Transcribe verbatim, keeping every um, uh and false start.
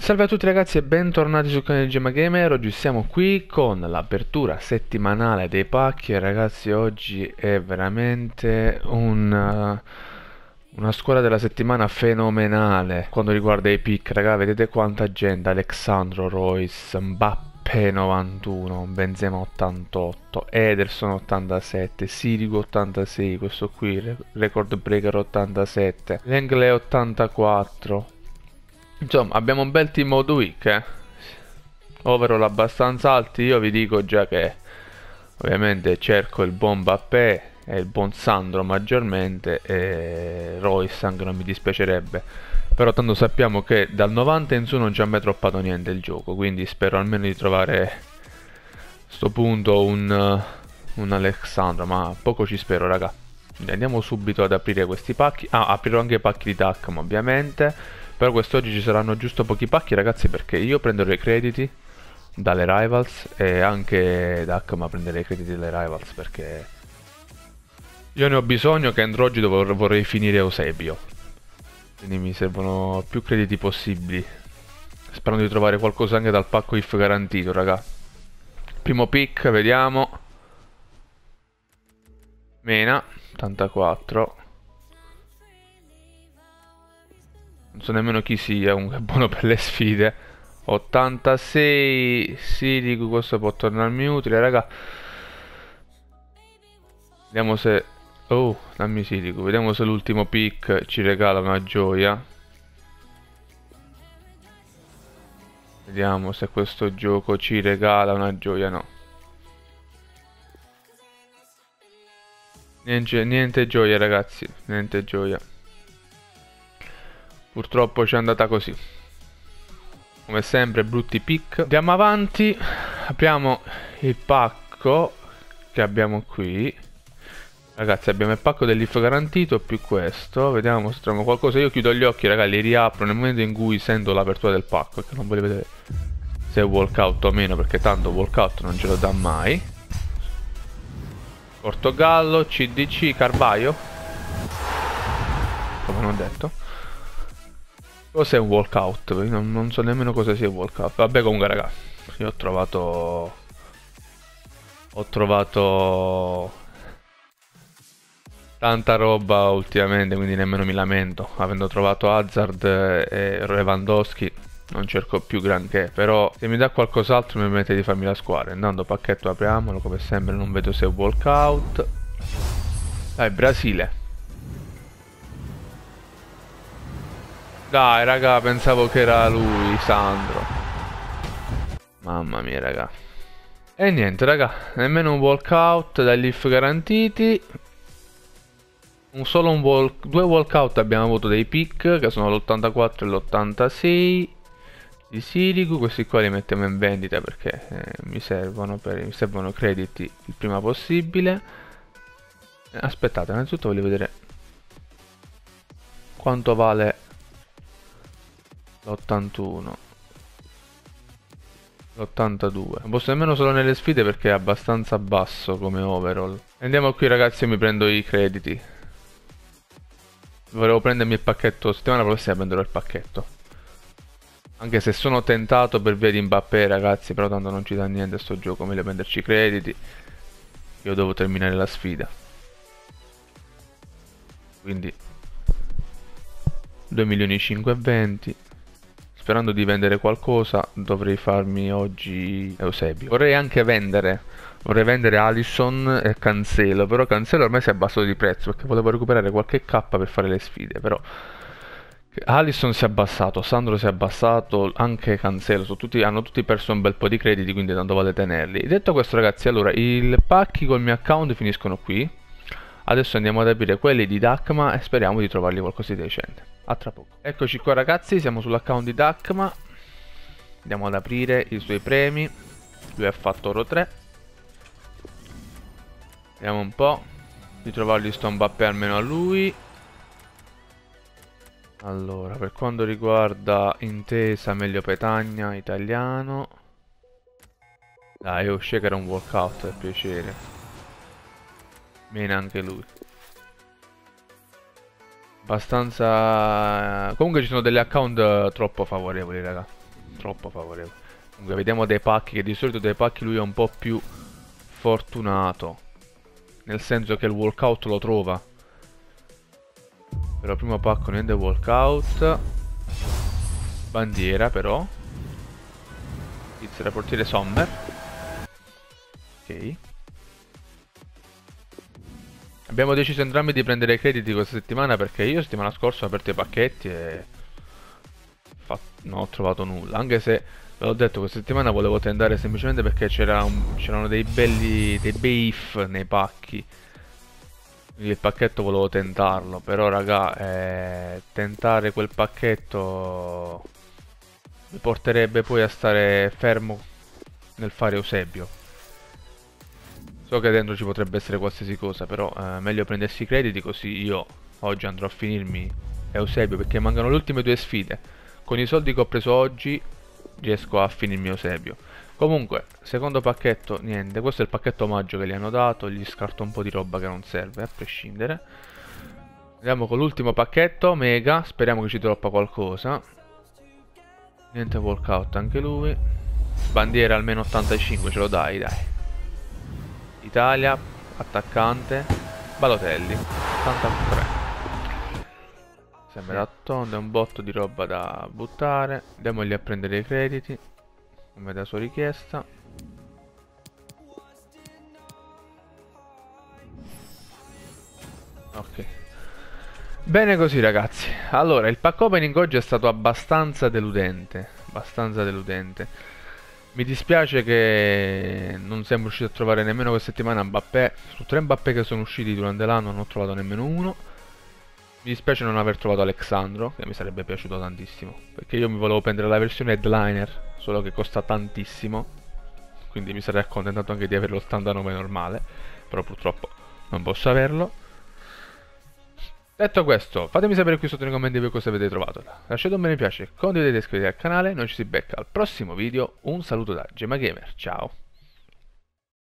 Salve a tutti ragazzi e bentornati sul canale di Gemma Gamer. Oggi siamo qui con l'apertura settimanale dei pacchi e ragazzi oggi è veramente un, uh, una squadra della settimana fenomenale quando riguarda i pick. Raga, vedete quanta gente: Alexandro, Royce, Mbappé novantuno, Benzema ottantotto, Ederson ottantasette, Sirigu ottantasei, questo qui record breaker ottantasette, Lenglet ottantaquattro. Insomma, abbiamo un bel team of the week, eh. Overall abbastanza alti. Io vi dico già che ovviamente cerco il buon Mbappé e il buon Sandro maggiormente, e Royce anche non mi dispiacerebbe. Però tanto sappiamo che dal novanta in su non ci ha mai troppato niente il gioco, quindi spero almeno di trovare a sto punto un, un Alexandro, ma poco ci spero raga. Quindi andiamo subito ad aprire questi pacchi. Ah, aprirò anche i pacchi di Takma ovviamente. Però quest'oggi ci saranno giusto pochi pacchi ragazzi, perché io prenderò i crediti dalle Rivals e anche Dakma prenderò i crediti dalle Rivals, perché io ne ho bisogno, che andrò oggi dove vorrei finire Eusebio. Quindi mi servono più crediti possibili, sperando di trovare qualcosa anche dal pacco if garantito raga. Primo pick, vediamo. Mena ottantaquattro. Non so nemmeno chi sia, comunque è buono per le sfide. ottantasei Sirigu, questo può tornarmi utile, raga. Vediamo se... Oh, dammi Sirigu. Vediamo se l'ultimo pick ci regala una gioia. Vediamo se questo gioco ci regala una gioia, no. Niente, niente gioia ragazzi, niente gioia. Purtroppo ci è andata così. Come sempre brutti pick. Andiamo avanti. Apriamo il pacco che abbiamo qui. Ragazzi, abbiamo il pacco dell'if garantito più questo. Vediamo se troviamo qualcosa. Io chiudo gli occhi raga, li riapro nel momento in cui sento l'apertura del pacco, perché non voglio vedere se è walkout o meno, perché tanto walkout non ce lo dà mai. Portogallo, C D C, Carvaio, come non ho detto. Cos'è un walkout? Non, non so nemmeno cosa sia un walkout. Vabbè, comunque raga, io ho trovato Ho trovato tanta roba ultimamente, quindi nemmeno mi lamento. Avendo trovato Hazard e Lewandowski non cerco più granché. Però se mi dà qualcos'altro mi permette di farmi la squadra. Intanto pacchetto apriamolo, come sempre non vedo se è un walkout. Dai, Brasile. Dai raga, pensavo che era lui, Sandro. Mamma mia raga. E niente raga, nemmeno un walkout dagli if garantiti. Un solo un walk, due walkout abbiamo avuto dei pick, che sono l'ottantaquattro e l'ottantasei di Sirigu. Questi qua li mettiamo in vendita perché eh, mi servono per, mi servono crediti il prima possibile. eh, Aspettate, innanzitutto voglio vedere quanto vale l'ottantuno, l'ottantadue. Non posso nemmeno solo nelle sfide perché è abbastanza basso come overall. Andiamo qui ragazzi, io mi prendo i crediti. Volevo prendermi il pacchetto, settimana prossima prenderò il pacchetto. Anche se sono tentato per via di Mbappé ragazzi, però tanto non ci dà niente sto gioco, meglio prenderci i crediti. Io devo terminare la sfida. Quindi due milioni cinquecentoventi. Sperando di vendere qualcosa, dovrei farmi oggi Eusebio. Vorrei anche vendere, vorrei vendere Alisson e Cancelo, però Cancelo ormai si è abbassato di prezzo, perché volevo recuperare qualche K per fare le sfide, però Alisson si è abbassato, Sandro si è abbassato, anche Cancelo, sono tutti, hanno tutti perso un bel po' di crediti, quindi tanto vale tenerli. Detto questo ragazzi, allora, i pacchi col mio account finiscono qui. Adesso andiamo ad aprire quelli di Dakma e speriamo di trovargli qualcosa di decente. A tra poco. Eccoci qua ragazzi, siamo sull'account di Dakma. Andiamo ad aprire i suoi premi. Lui ha fatto oro tre. Vediamo un po' di trovargli sto Mbappé almeno a lui. Allora, per quanto riguarda intesa meglio Petagna, italiano. Dai, io uscì che era un walkout, per piacere. Bene anche lui. Abbastanza... Comunque ci sono delle account troppo favorevoli raga. troppo favorevole. Comunque vediamo dei pacchi, che di solito dei pacchi lui è un po' più fortunato, nel senso che il walkout lo trova. Però primo pacco niente walkout. Bandiera però. Svizzera portiere Sommer. Ok. Abbiamo deciso entrambi di prendere crediti questa settimana, perché io settimana scorsa ho aperto i pacchetti e non ho trovato nulla. Anche se ve l'ho detto, questa settimana volevo tentare semplicemente perché c'erano dei belli dei bei if nei pacchi. Quindi il pacchetto volevo tentarlo. Però raga, eh, tentare quel pacchetto mi porterebbe poi a stare fermo nel fare Eusebio. So che dentro ci potrebbe essere qualsiasi cosa, però eh, meglio prendersi i crediti, così io oggi andrò a finirmi Eusebio, perché mancano le ultime due sfide. Con i soldi che ho preso oggi riesco a finirmi Eusebio. Comunque, secondo pacchetto, niente. Questo è il pacchetto omaggio che gli hanno dato. Gli scarto un po' di roba che non serve, a prescindere. Andiamo con l'ultimo pacchetto, mega. Speriamo che ci droppa qualcosa. Niente walkout anche lui. Bandiera almeno ottantacinque, ce lo dai, dai. Italia, attaccante, Balotelli, ottantatré. Sembra da tonda, un botto di roba da buttare. Andiamogli a prendere i crediti, come da sua richiesta. Ok. Bene così ragazzi. Allora, il pack opening oggi è stato abbastanza deludente. Abbastanza deludente. Mi dispiace che non siamo riusciti a trovare nemmeno questa settimana Mbappé. Su tre Mbappé che sono usciti durante l'anno non ho trovato nemmeno uno. Mi dispiace non aver trovato Alexandro, che mi sarebbe piaciuto tantissimo, perché io mi volevo prendere la versione headliner, solo che costa tantissimo. Quindi mi sarei accontentato anche di avere l'ottantanove normale, però purtroppo non posso averlo. Detto questo, fatemi sapere qui sotto nei commenti voi cosa avete trovato. Lasciate un mi piace, condividete e iscrivetevi al canale. Noi ci si becca al prossimo video. Un saluto da Gemma Gamer, ciao!